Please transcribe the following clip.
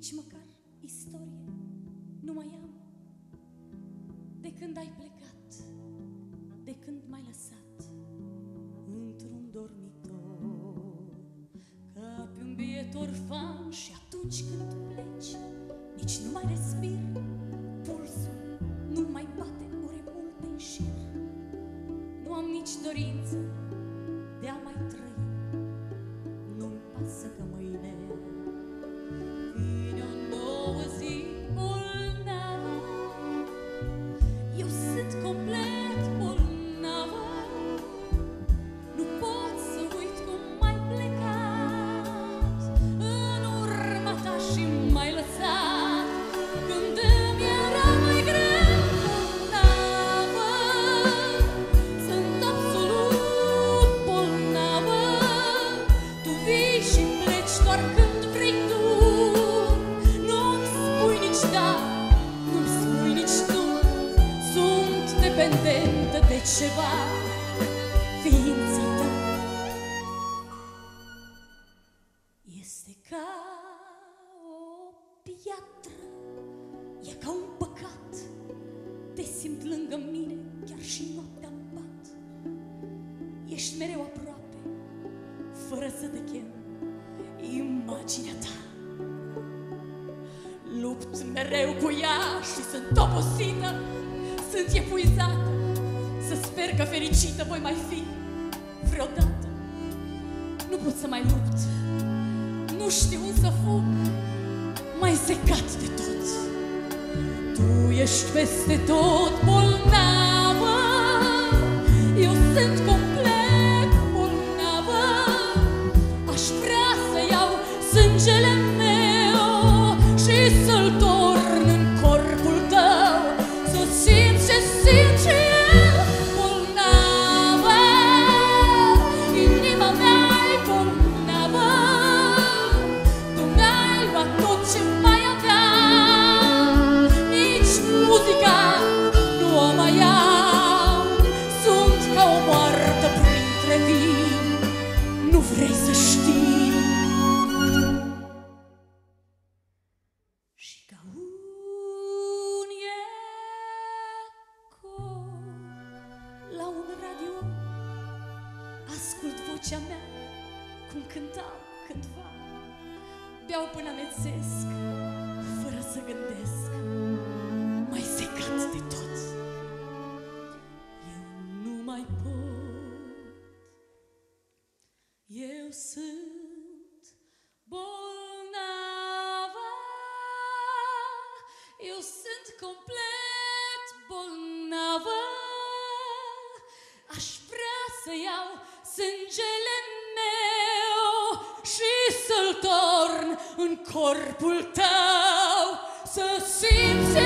nici măcar istorie nu mai am. De când ai plecat, de când m-ai lăsat într-un dormitor, ca pe un biet orfan, și atunci când pleci, nici nu mai respir, pulsul nu mai bate ore multe în șir. Nu am nici dorință de a mai trăi, nu-mi pasă că mâine vine o nouă zi bolnavă. Eu sunt complet bolnavă, nu pot să uit cum ai plecat în urma ta și m-ai lăsat când îmi era mai greu. Bolnavă, sunt absolut bolnavă. Tu vii și pleci doar când vrei tu. Nu-mi spui nici da, nu-mi spui nici nu. Sunt dependentă de ceva, ființa ta este ca o piatră, e ca un păcat. Te simt lângă mine chiar și noaptea în pat. Ești mereu aproape, fără să te chem, imaginea ta. Lupt mereu cu ea și sunt obosită, sunt epuizată. Să sper că fericită voi mai fi vreodată. Nu pot să mai lupt, nu știu să fug, mai secat de tot. Tu ești peste tot bolnavă, eu sunt complet bolnavă. Aș vrea să iau sângele meu și să-l torn în corpul tău, să simt ce simt și eu. Bolnavă, inima mea-i bolnavă. Tu mi-ai luat tot ce mai aveam, nici muzica nu o mai am. Sunt ca o moartă printre vii, nu vrei să știi. Și ca un eco la un radio ascult vocea mea cum cântau cândva. Beau până amețesc, fără să gândesc, mai secat de tot. Eu nu mai pot, eu sunt bolnavă, eu sunt complet bolnavă. Aș vrea să iau sângele meu și să-l torn în corpul tău, să simți